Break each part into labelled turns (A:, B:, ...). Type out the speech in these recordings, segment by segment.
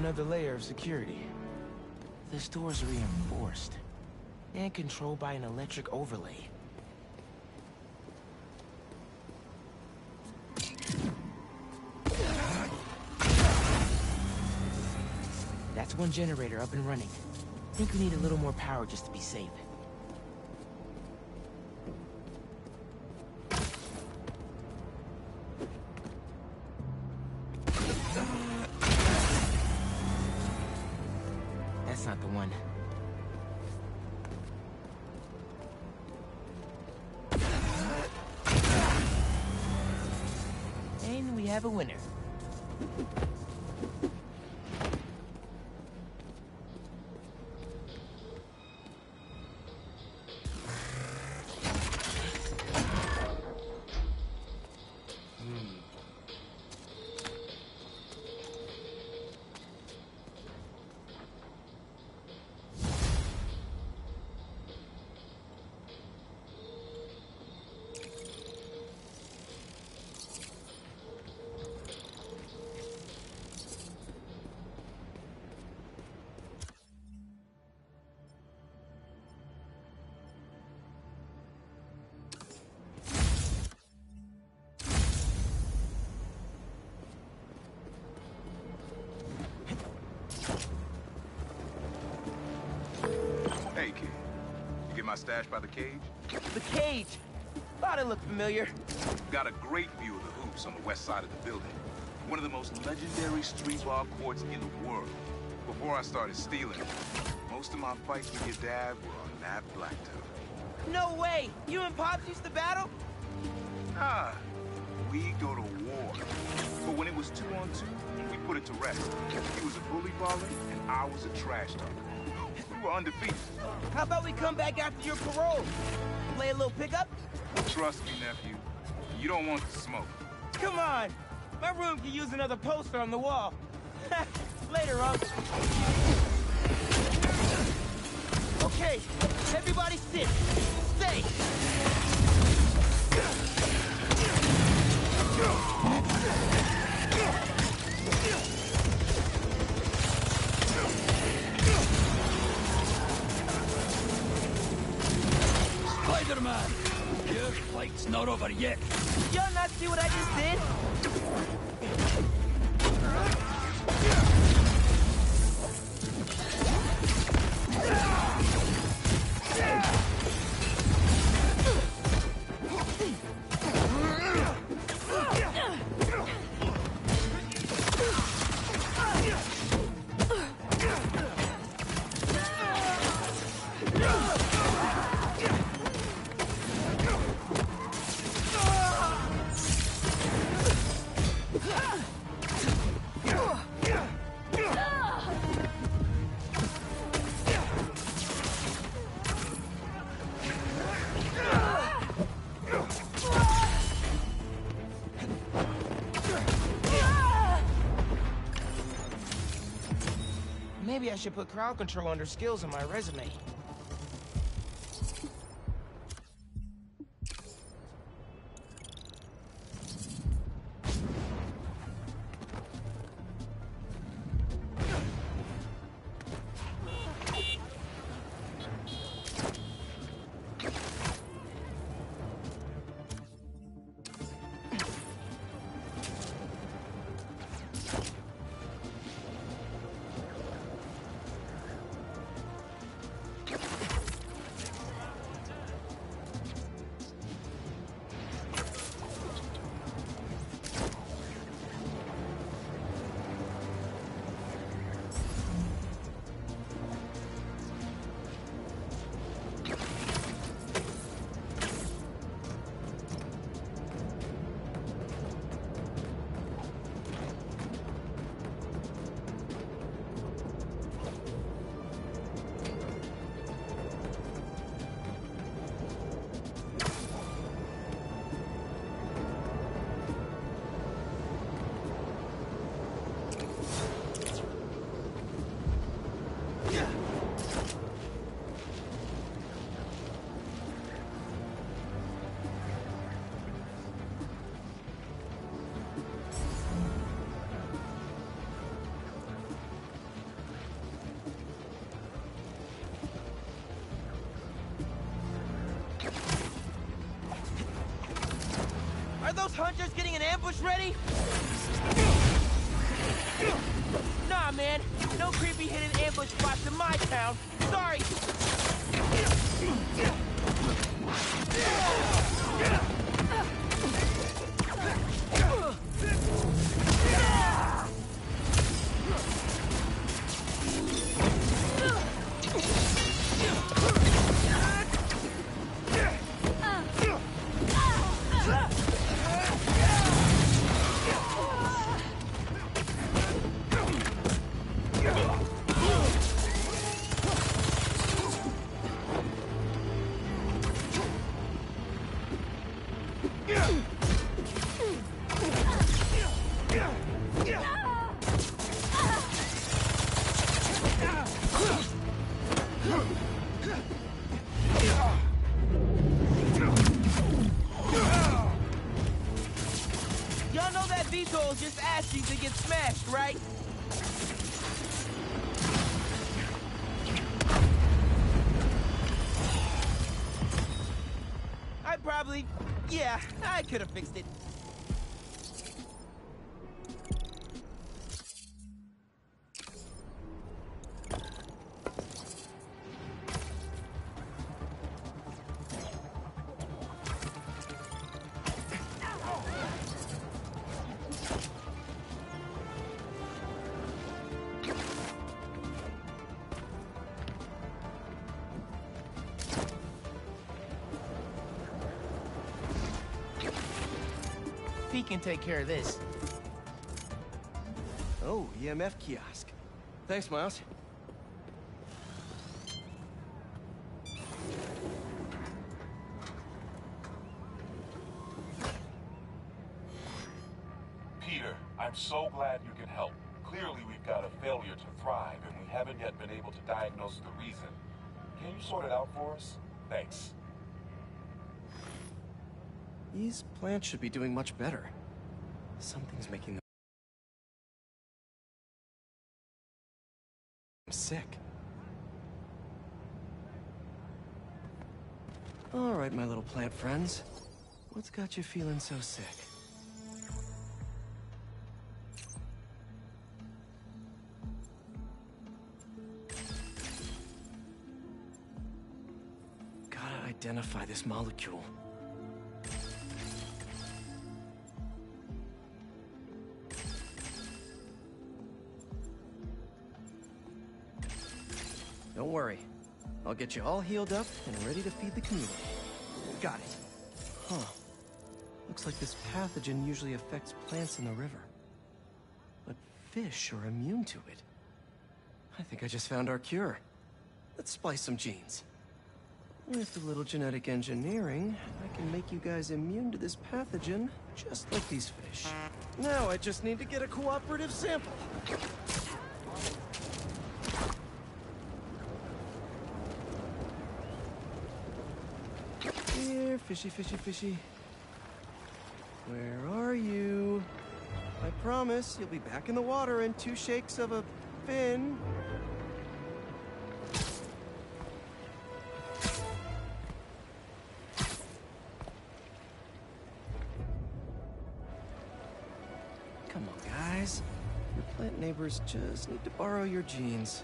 A: another layer of security. This door's reinforced and controlled by an electric overlay. That's one generator up and running. Think we need a little more power just to be safe. That's not the one. And we have a winner.
B: Hey, kid. You get my stash by the cage?
A: The cage! Thought it looked familiar.
B: Got a great view of the hoops on the west side of the building. One of the most legendary street ball courts in the world. Before I started stealing, most of my fights with your dad were on that blacktop.
A: No way! You and Pops used to battle?
B: Nah, we go to war. But when it was 2-on-2, we put it to rest. He was a bully baller, and I was a trash talker. We were undefeated.
A: How about we come back after your parole? Play a little pickup?
B: Trust me, nephew. You don't want the smoke.
A: Come on! My room could use another poster on the wall. Later, Unc. Okay, everybody sit. Stay!
C: Spider-Man! Your flight's not over yet.
A: Y'all not see what I just did? Maybe I should put crowd control under skills on my resume. those hunters getting an ambush ready? Nah, man. No creepy hidden ambush spots in my town. Sorry. Y'all know that VTOL just asked you to get smashed, right? Yeah, I could have fixed it. He can take care of this.
D: Oh, EMF kiosk. Thanks, Miles.
E: Peter, I'm so glad you can help. Clearly we've got a failure to thrive, and we haven't yet been able to diagnose the reason. Can you sort it out for us? Thanks.
D: These plants should be doing much better. Something's making them sick. All right, my little plant friends. What's got you feeling so sick? Gotta identify this molecule. Don't worry. I'll get you all healed up and ready to feed the community. Got it. Huh. Looks like this pathogen usually affects plants in the river. But fish are immune to it. I think I just found our cure. Let's splice some genes. With a little genetic engineering, I can make you guys immune to this pathogen, just like these fish. Now I just need to get a cooperative sample. Here, fishy, fishy, fishy. Where are you? I promise you'll be back in the water in 2 shakes of a fin. Come on, guys. Your plant neighbors just need to borrow your genes.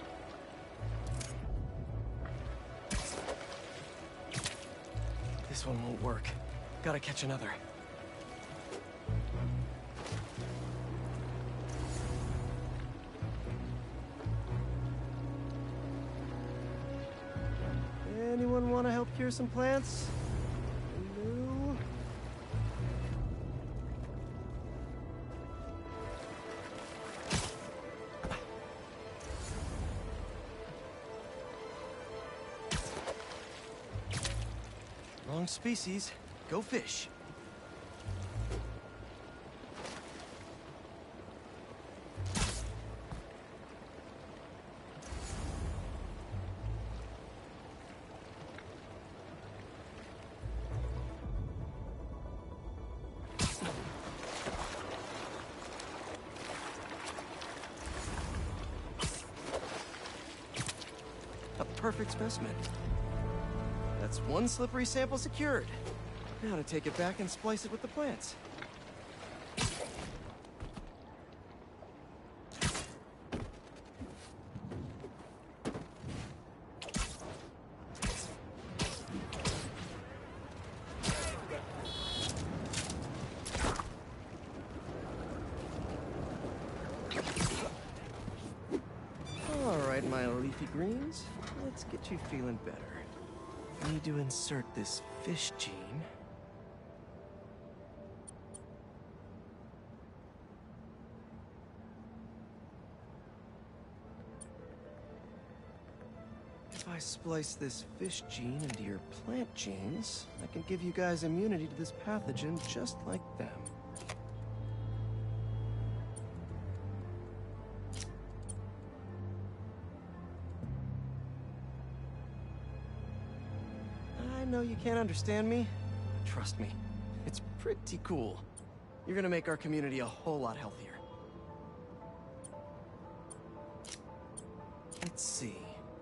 D: This one won't work. Gotta catch another. Anyone want to help cure some plants? Hello? Wrong species. Go fish. A perfect specimen. That's 1 slippery sample secured. Now to take it back and splice it with the plants. All right, my leafy greens, let's get you feeling better. Need to insert this fish gene. If I splice this fish gene into your plant genes, I can give you guys immunity to this pathogen just like them. I know you can't understand me. Trust me, it's pretty cool. You're gonna make our community a whole lot healthier. Let's see.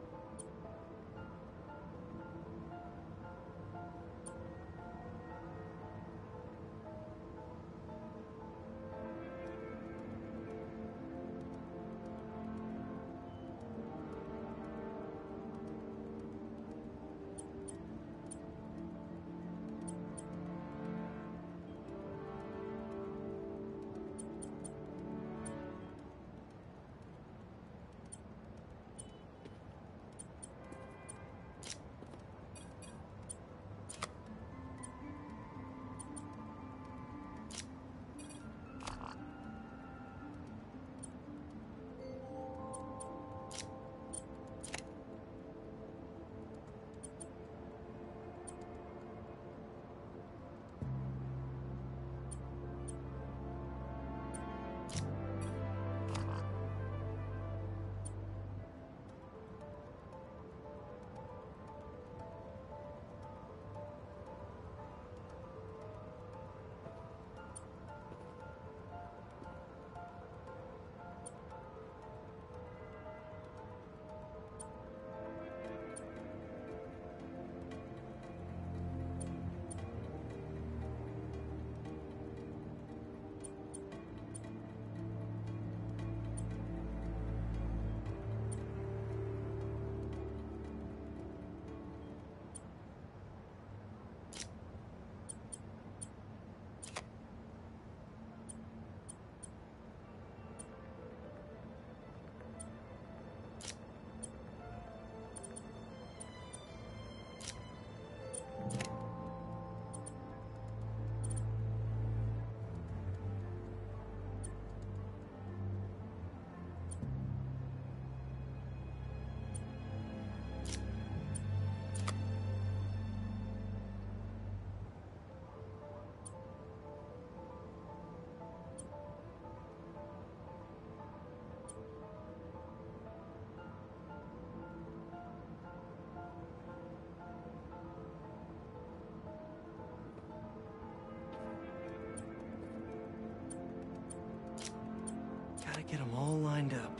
D: Gotta get them all lined up.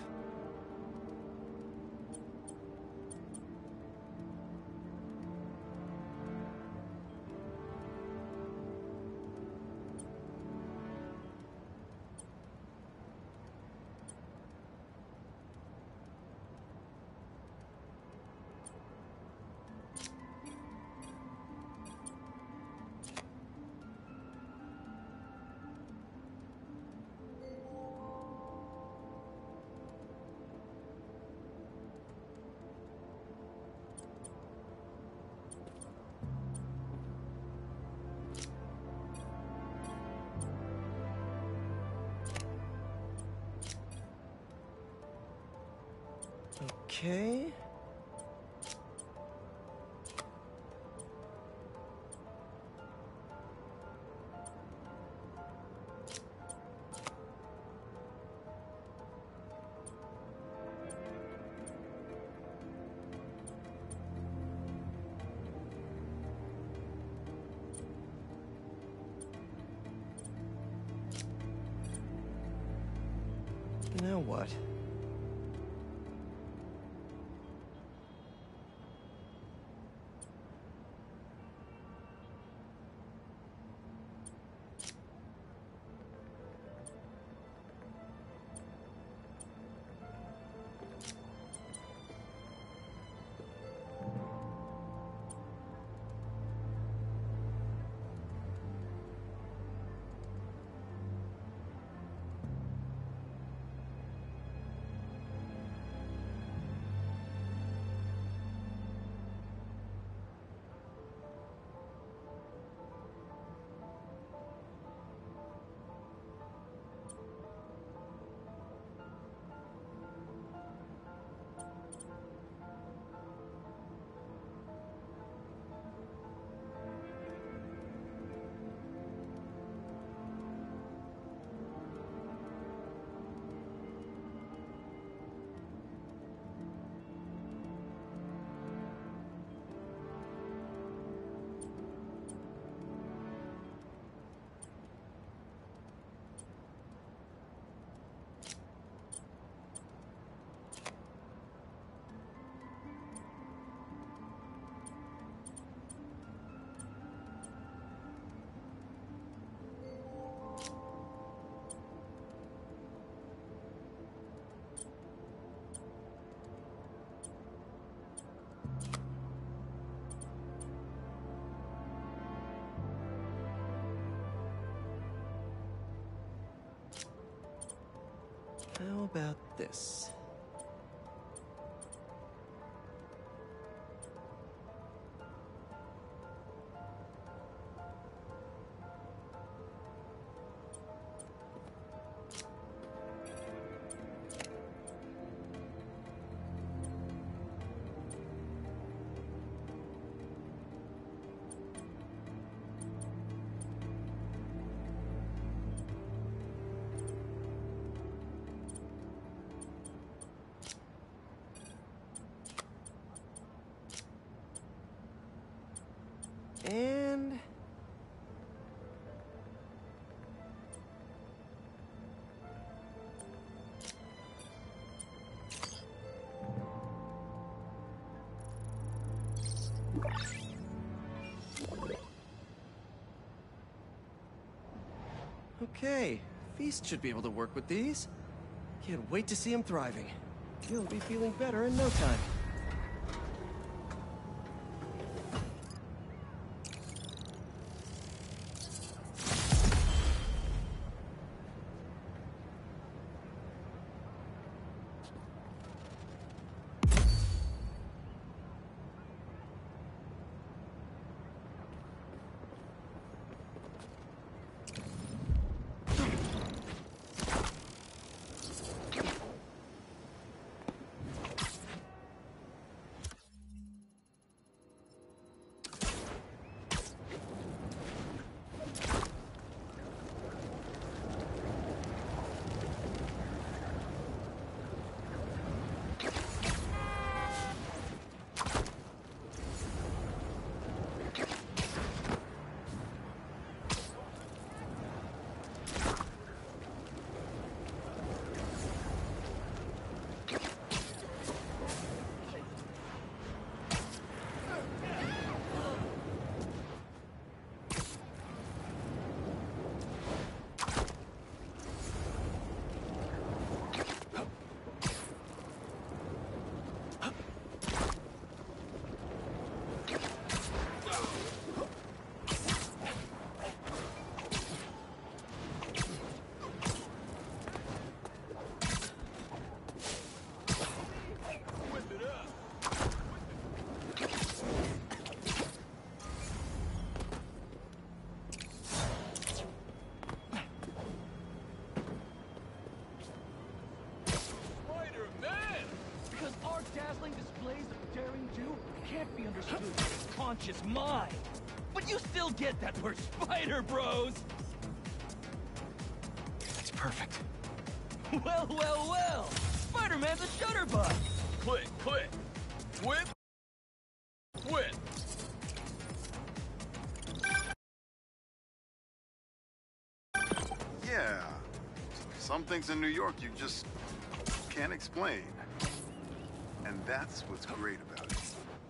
D: Okay. Now what? How about this? And... okay, Feast should be able to work with these. Can't wait to see him thriving. He'll be feeling better in no time.
C: Can't be understood with his conscious mind. But you still get that we're Spider Bros!
A: It's perfect.
C: Well, well, well! Spider-Man's a shutterbug! Click, click! Whip! Whip!
B: Yeah. Some things in New York you just can't explain. And that's what's great about it.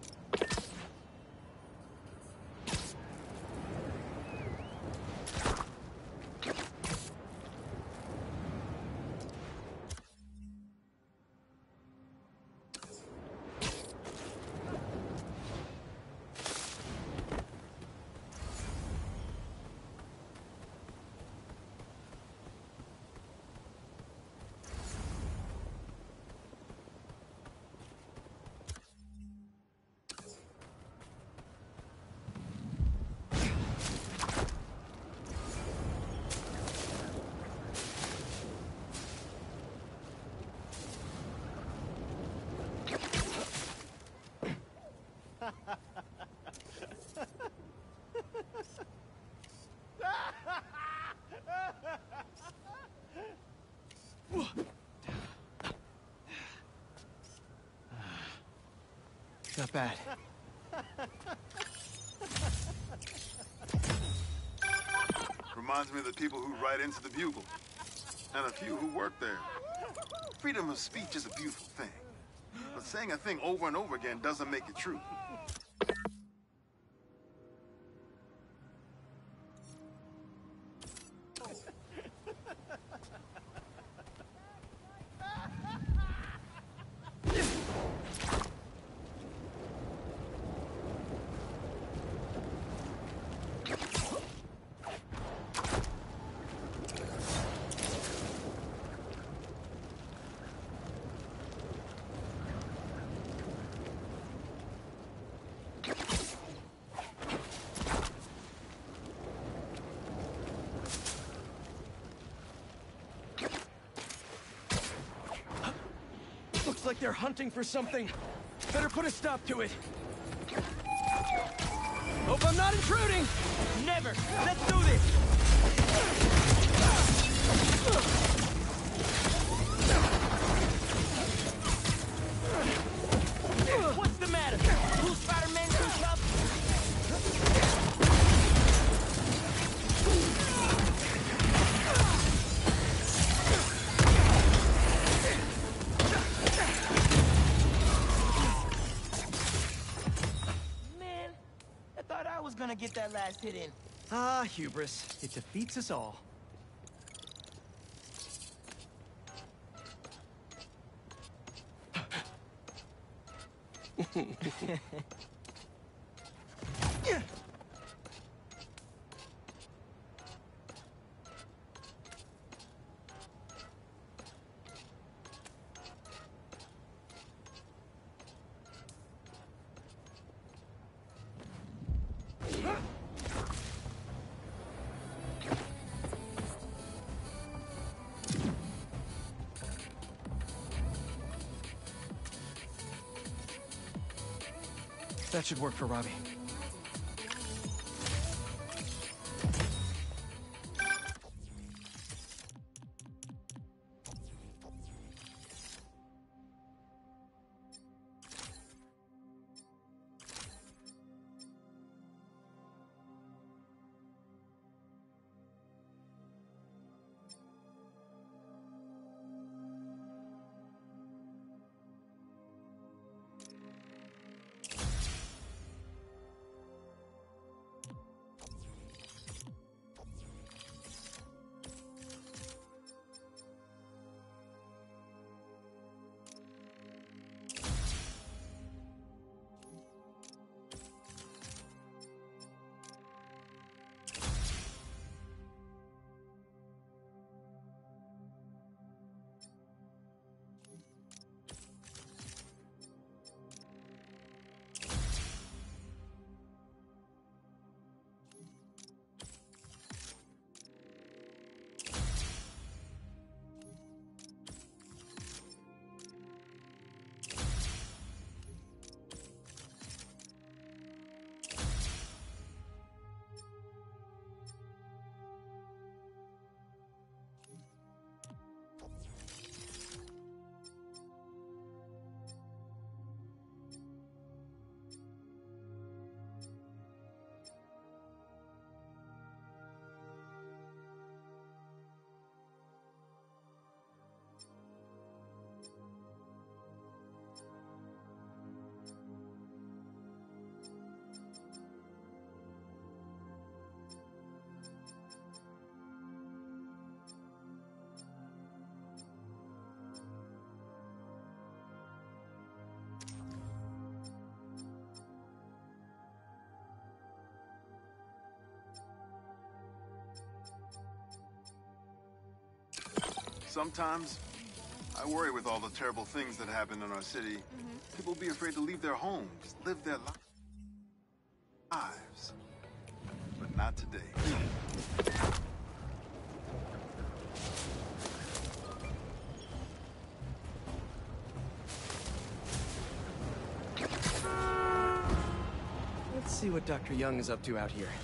D: Not bad.
B: Reminds me of the people who write into the Bugle. And a few who work there. Freedom of speech is a beautiful thing. But saying a thing over and over again doesn't make it true.
D: Looks like they're hunting for something. Better put a stop to it. Hope I'm not intruding!
C: Never! Let's do this! What's the matter? Who's Spider-Man too tough? Man, I thought I was gonna get that last hit in.
D: Ah, hubris. It defeats us all. That should work for Robbie.
B: Sometimes, I worry with all the terrible things that happen in our city. People be afraid to leave their homes, live their lives. But not today.
D: Let's see what Dr. Young is up to out here.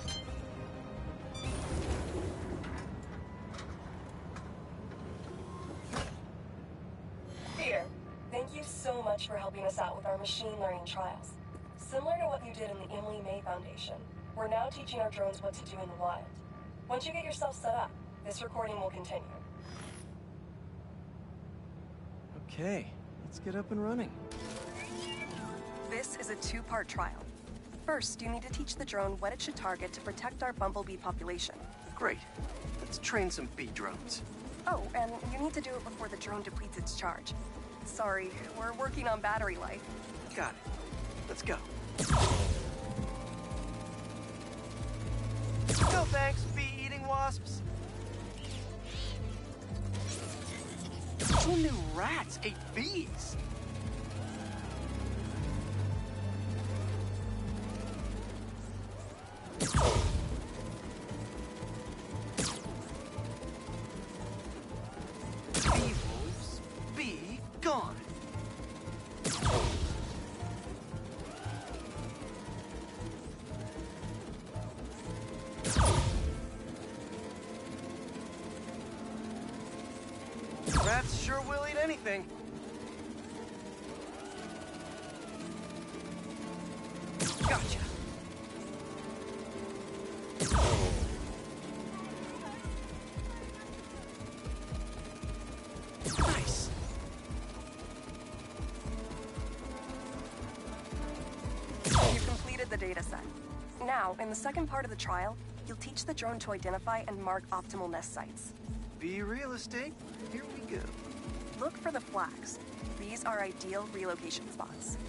F: Peter, thank you so much for helping us out with our machine learning trials. Similar to what you did in the Emily May Foundation, we're now teaching our drones what to do in the wild. Once you get yourself set up, this recording will continue.
D: Okay, let's get up and running.
F: This is a two-part trial. First, you need to teach the drone what it should target to protect our bumblebee population.
D: Great. Let's train some bee drones.
F: Oh, and you need to do it before the drone depletes its charge. Sorry, we're working on battery life.
D: Got it. Let's go. No thanks, bee-eating wasps. 2 new rats ate bees. Bee wolves, be gone. anything. Gotcha. Nice.
F: You've completed the data set. Now, in the second part of the trial, you'll teach the drone to identify and mark optimal nest sites.
D: Be real estate. Here we go.
F: Look for the flags. These are ideal relocation spots.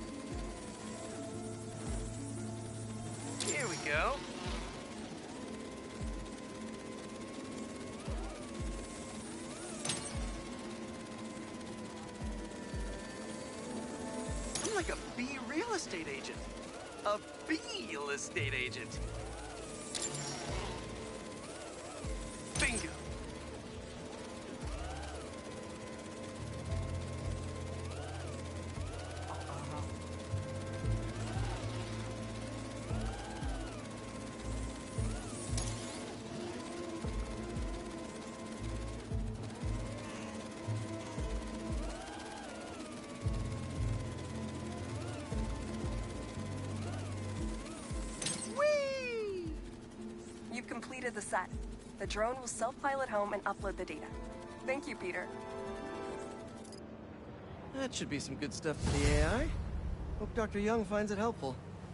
D: Here we go. I'm like a bee real estate agent. A bee-real estate agent. Bingo.
F: You've completed the set. The drone will self-pilot home and upload the data. Thank you, Peter.
D: That should be some good stuff for the AI. Hope Dr. Young finds it helpful.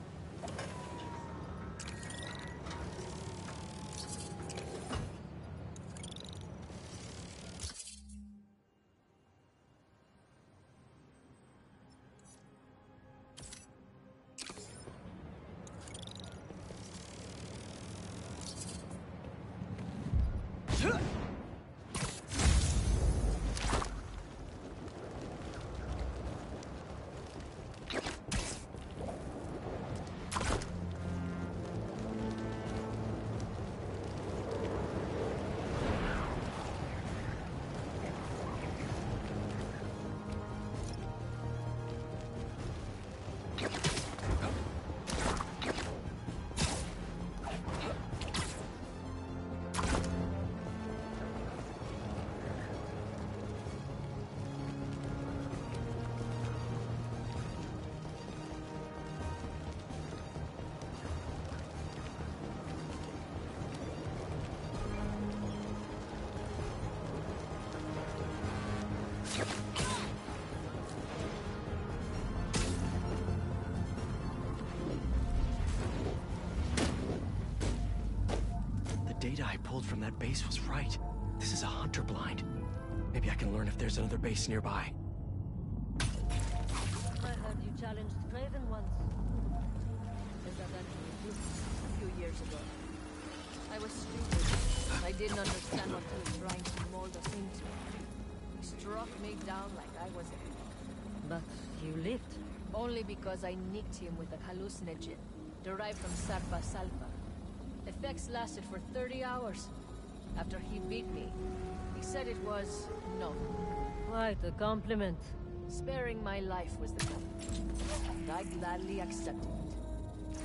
D: The data I pulled from that base was right. This is a hunter blind. Maybe I can learn if there's another base nearby.
G: I heard you challenged Craven once. Is that actually true? A few years ago. I was stupid. I didn't understand what he was trying to mold us into. He struck me down like I was a... But you lived. Only because I nicked him with a hallucinogen, derived from Sarpa Salpa. Effects lasted for 30 hours. After he beat me, he said it was no.
H: Quite a compliment.
G: Sparing my life was the compliment. And I gladly accepted it.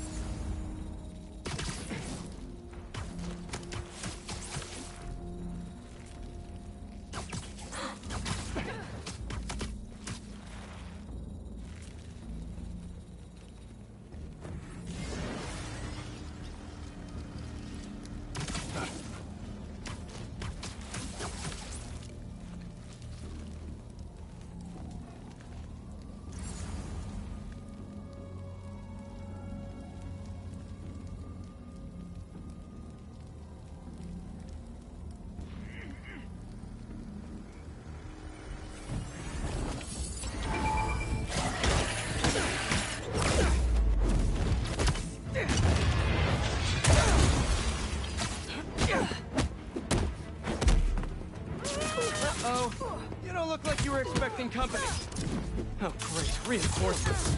D: Uh-oh. You don't look like you were expecting company. Oh, great. Reinforcements.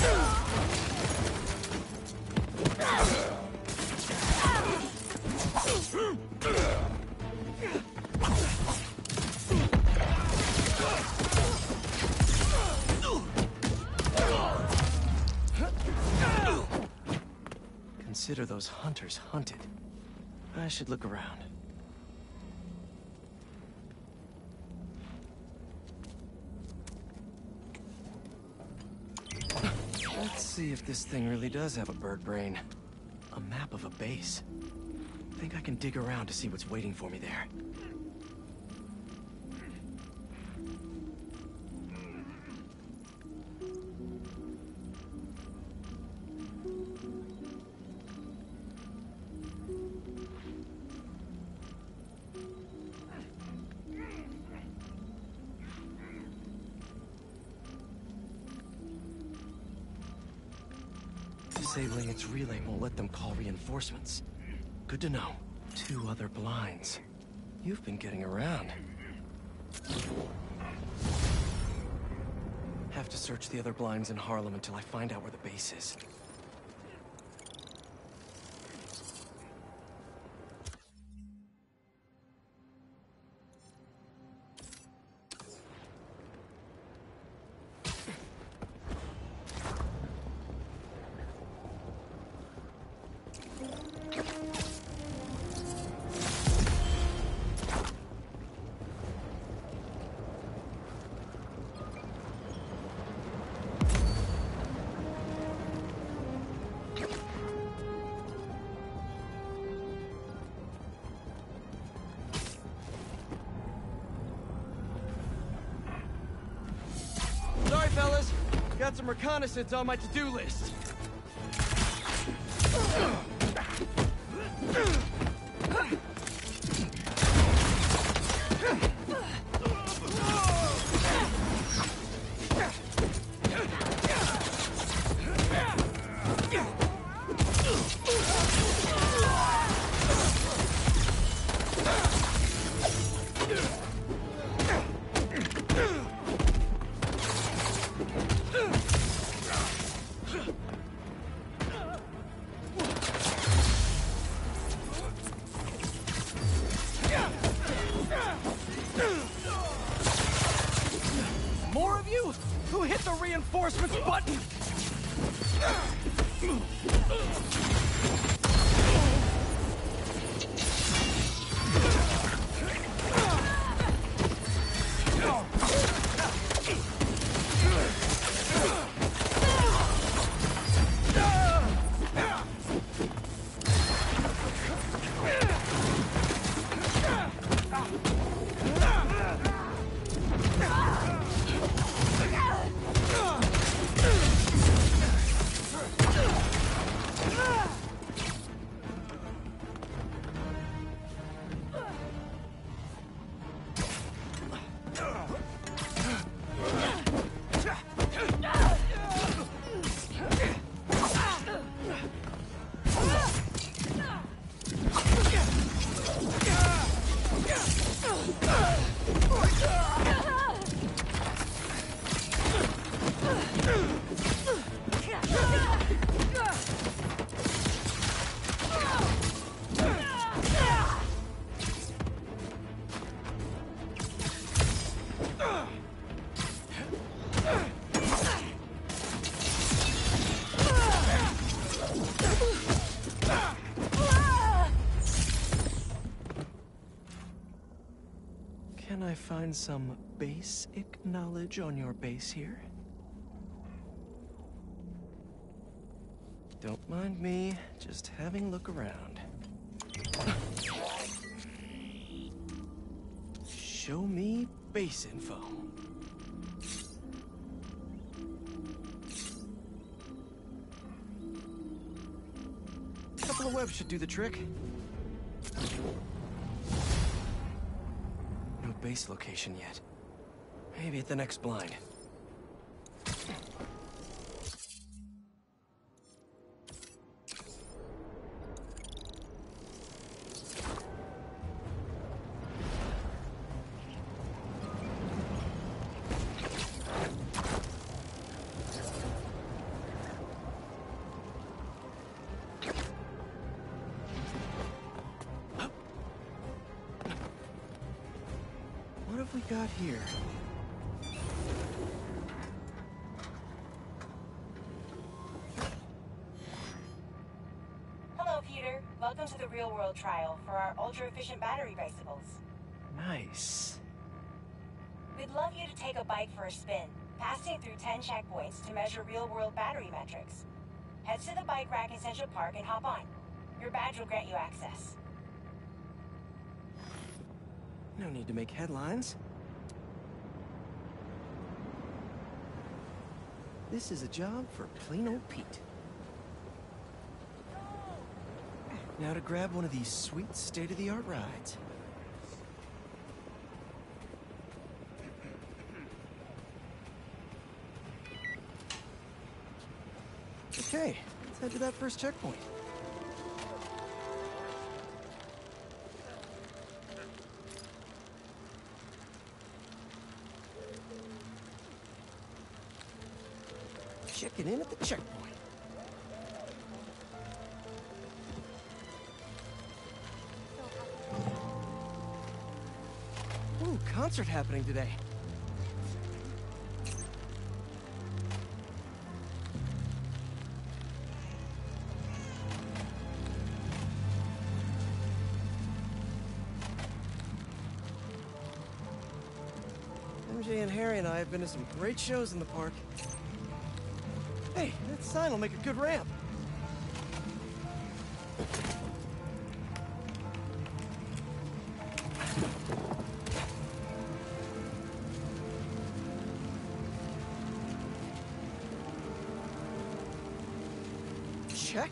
D: Consider those hunters hunted. I should look around. see if this thing really does have a bird brain. A map of a base. Think I can dig around to see what's waiting for me there. Disabling its relay won't let them call reinforcements. Good to know. 2 other blinds. You've been getting around. Have to search the other blinds in Harlem until I find out where the base is. Sorry, fellas. Got some reconnaissance on my to-do list. More of you? Who hit the reinforcements button? Can I find some basic knowledge on your base here? Don't mind me, just having a look around. Show me base info. A couple of webs should do the trick. No base location yet. Maybe at the next blind. What have we got here?
I: Hello, Peter. Welcome to the real-world trial for our ultra-efficient battery bicycles.
D: Nice.
I: We'd love you to take a bike for a spin. Passing through 10 checkpoints to measure real-world battery metrics. Head to the bike rack in Central Park and hop on. Your badge will grant you access.
D: No need to make headlines. This is a job for plain old Pete. Now to grab one of these sweet state-of-the-art rides. Okay, let's head to that first checkpoint. Checking in at the checkpoint. Ooh, concert happening today. MJ and Harry and I have been to some great shows in the park. Hey, that sign will make a good ramp. Check.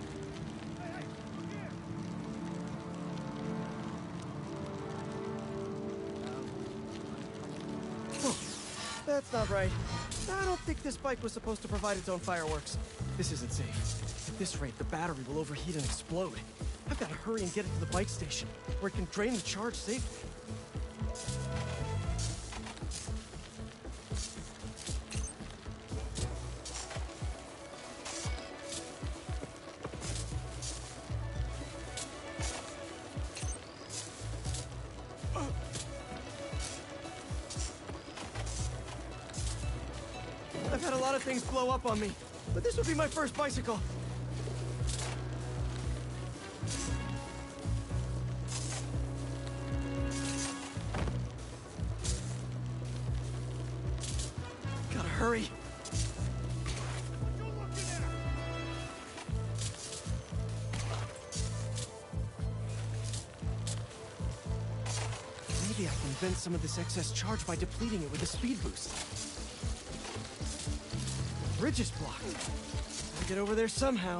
D: Oh, that's not right. I don't think this bike was supposed to provide its own fireworks. This isn't safe. At this rate, the battery will overheat and explode. I've got to hurry and get it to the bike station, where it can drain the charge safely. I've had a lot of things blow up on me, but this would be my first bicycle. Gotta hurry. Maybe I can vent some of this excess charge by depleting it with a speed boost. Bridge is blocked. Gotta get over there somehow.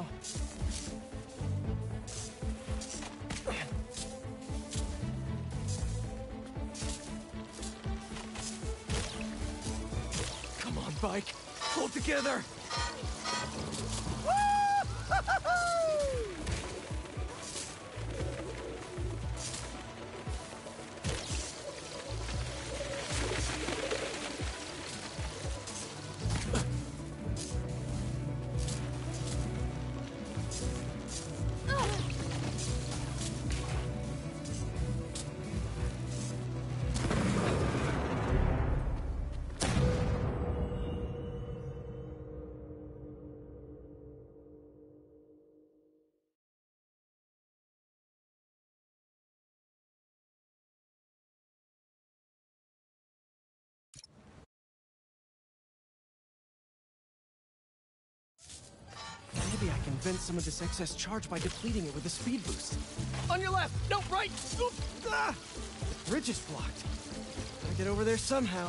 D: Come on, bike. Hold together. Maybe I can vent some of this excess charge by depleting it with a speed boost. On your left! No, right! Oop! Ah! The bridge is blocked. Gotta get over there somehow.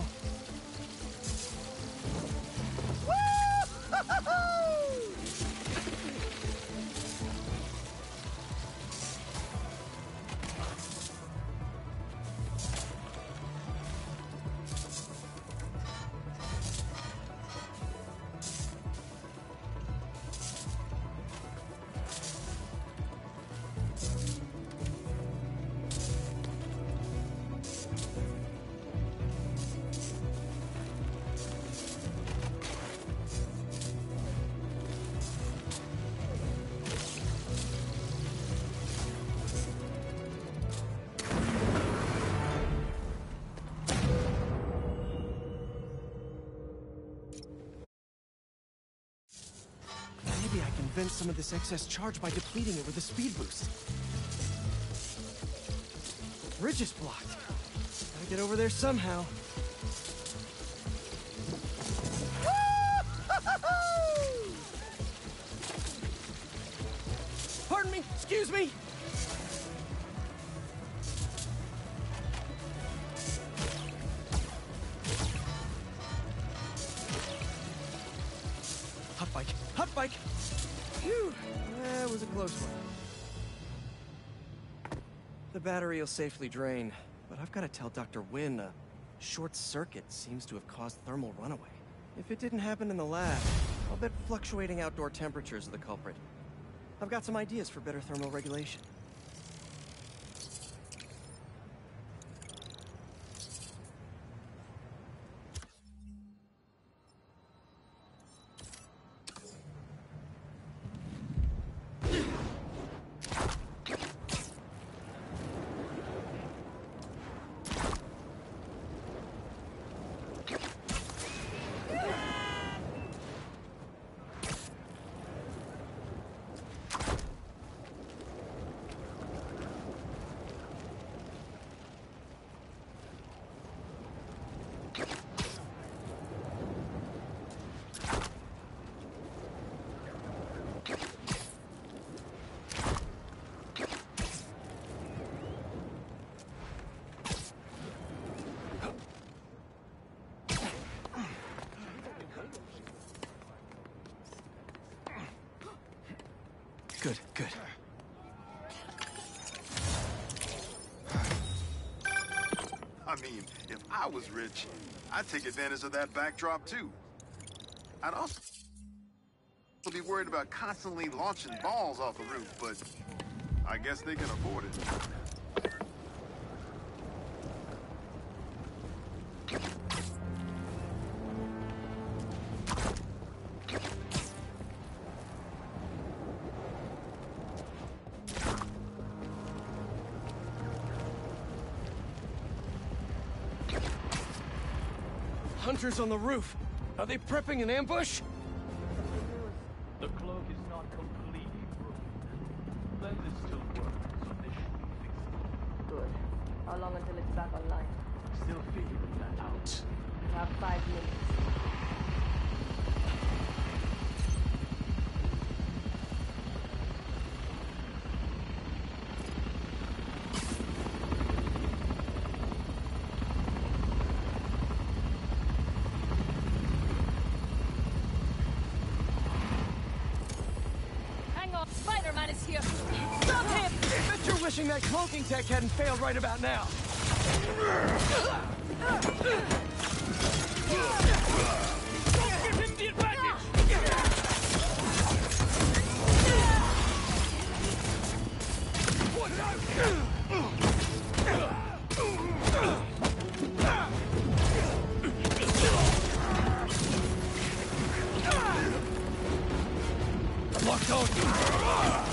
D: Maybe I can vent some of this excess charge by depleting it with a speed boost. The bridge is blocked. Gotta get over there somehow. Pardon me, excuse me! Hot bike, hot bike! Phew, that was a close one. The battery will safely drain, but I've got to tell Dr. Wynn a short circuit seems to have caused thermal runaway. If it didn't happen in the lab, I'll bet fluctuating outdoor temperatures are the culprit. I've got some ideas for better thermal regulation. Good, good.
B: I mean, if I was rich, I'd take advantage of that backdrop too. I'd also be worried about constantly launching balls off the roof, but I guess they can afford it.
D: Hunters on the roof. Are they prepping an ambush?
C: The cloak is not completely ruined. Lenses still work, so they should be fixed.
G: Good. How long until it's back online?
C: Still figuring that out.
G: You have 5 minutes. Spider-Man is here! Stop him!
D: I bet you're wishing that cloaking tech hadn't failed right about now.
C: Don't give him the advantage! Watch out!
D: Locked on.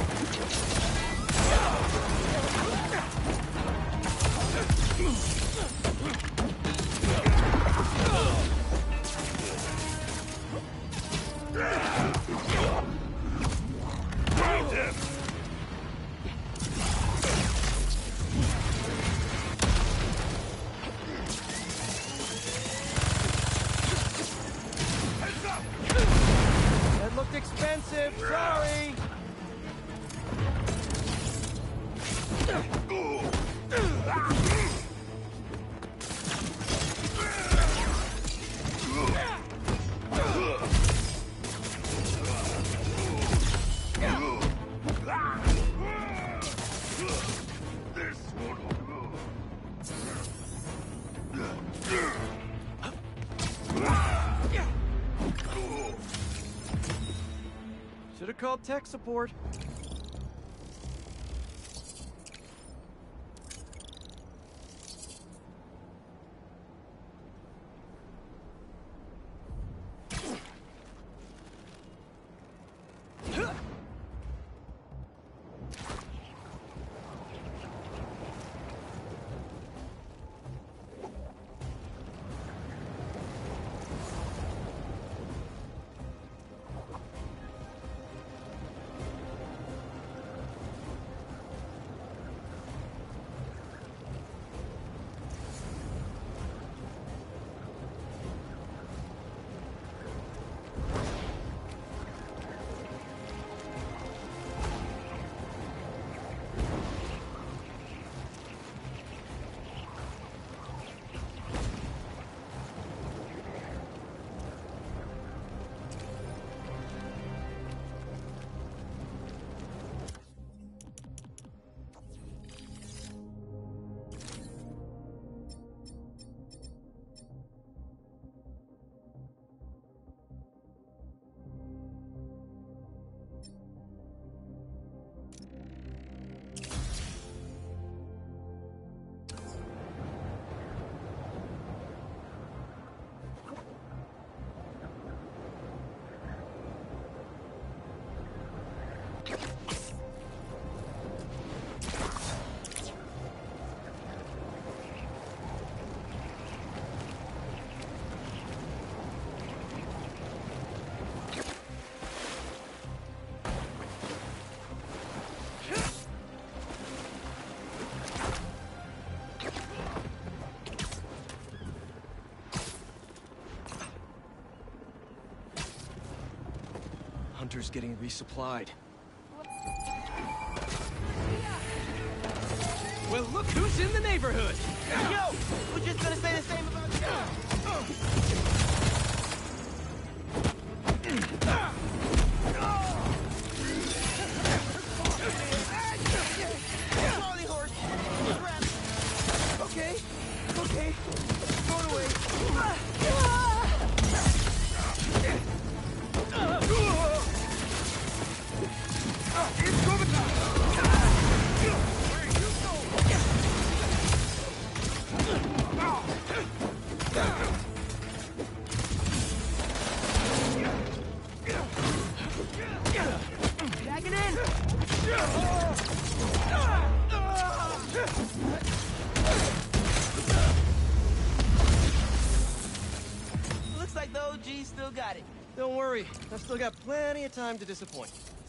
D: That looked expensive, sorry! Should have called tech support. shelter's getting resupplied. Well, look who's in the neighborhood!
A: Yo! We're just gonna say the same about Charlie horse! Okay, okay. Going away. It's over Back it in! Looks like the OG still got it.
D: Don't worry, I've still got plenty of time to disappoint.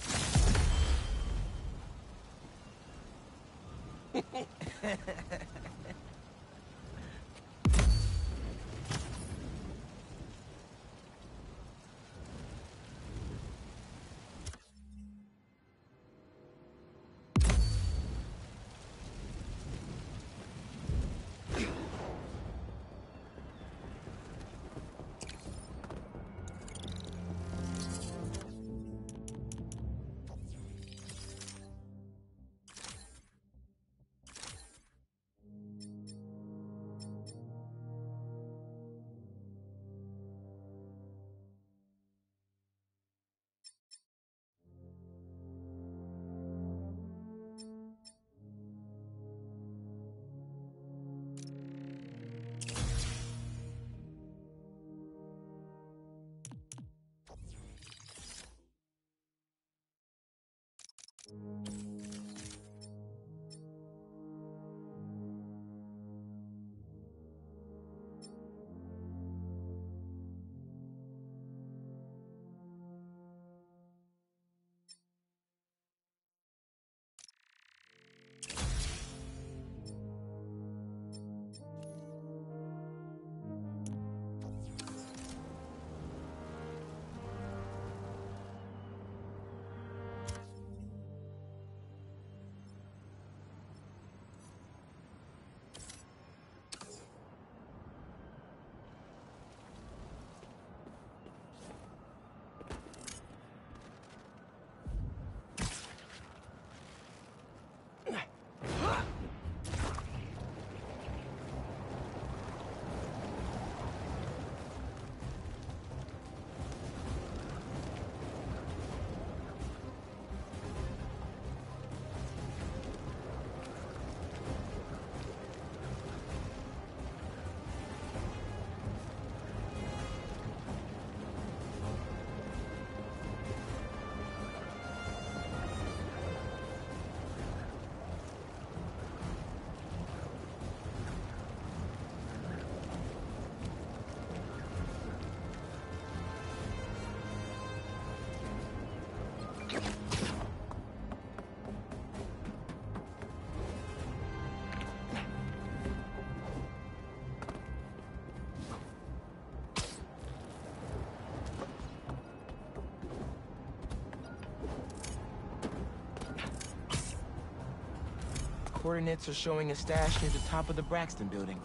A: Coordinates are showing a stash near the top of the Braxton building.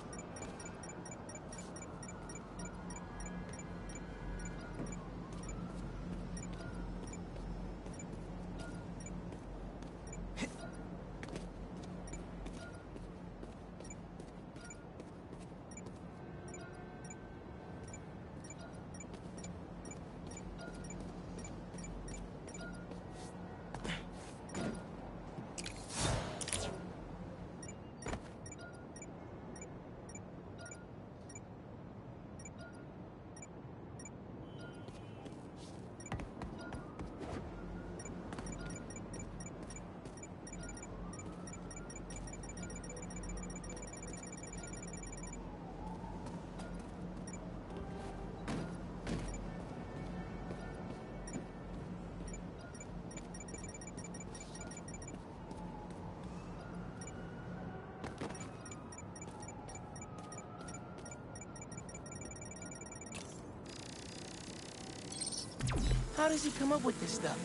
A: How does he come up with this stuff?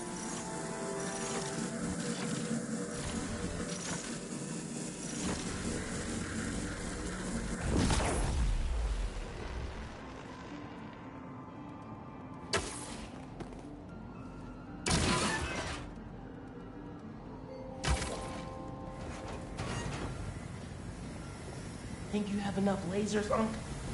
A: Think you have enough lasers, Unc?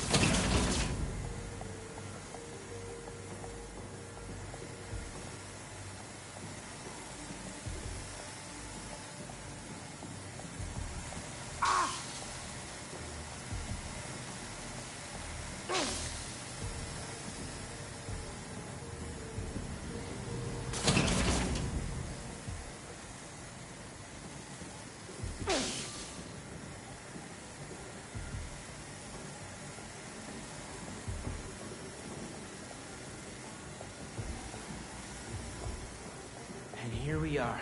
A: And here we are.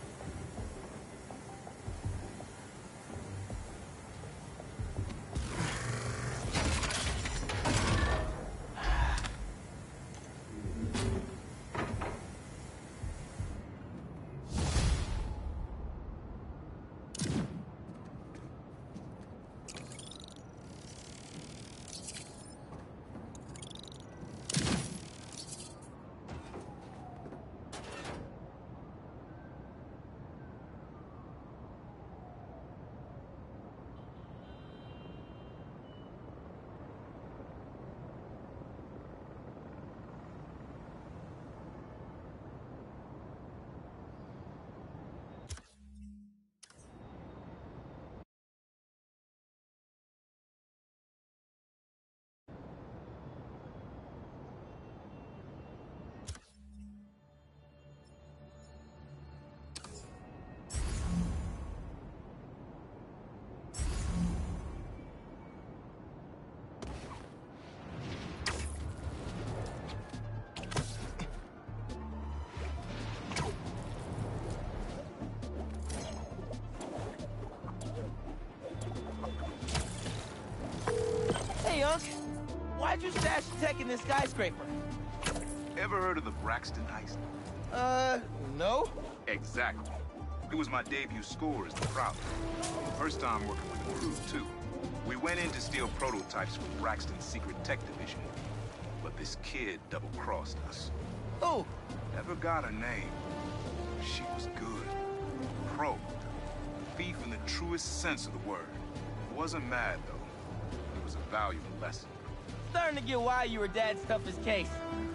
A: Hey, Unc. Why'd you stash tech in this skyscraper?
B: Ever heard of the Braxton heist?
A: No.
B: Exactly. It was my debut score as the Prowler. First time working with the crew, too. We went in to steal prototypes from Braxton's secret tech division. But this kid double-crossed us.
A: Oh.
B: Never got her name. She was good. Pro. Thief in the truest sense of the word. Wasn't mad, though. It was a valuable lesson.
A: Starting to get why you were Dad's toughest case.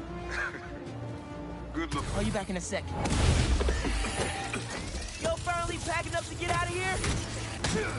B: Good look.
A: Call you back in a sec. Yo, finally packing up to get out of here?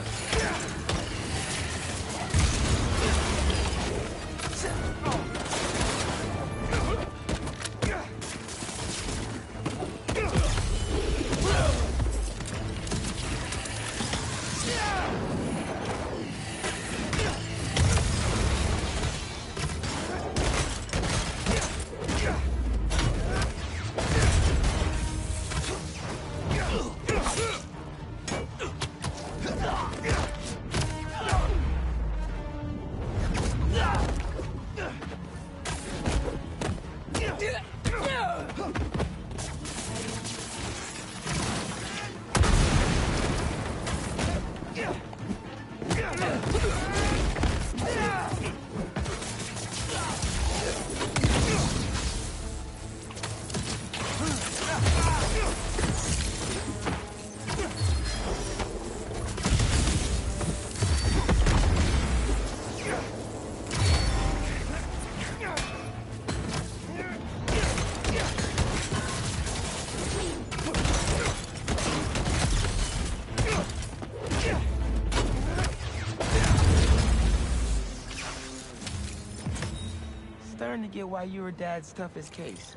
A: Starting to get why you were Dad's toughest case.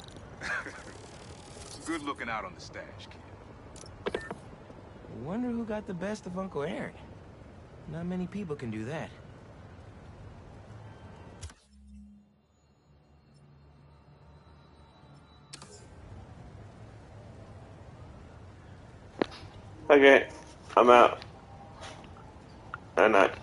B: Good looking out on the stash, kid.
A: Wonder who got the best of Uncle Aaron. Not many people can do that.
J: Okay, I'm out. And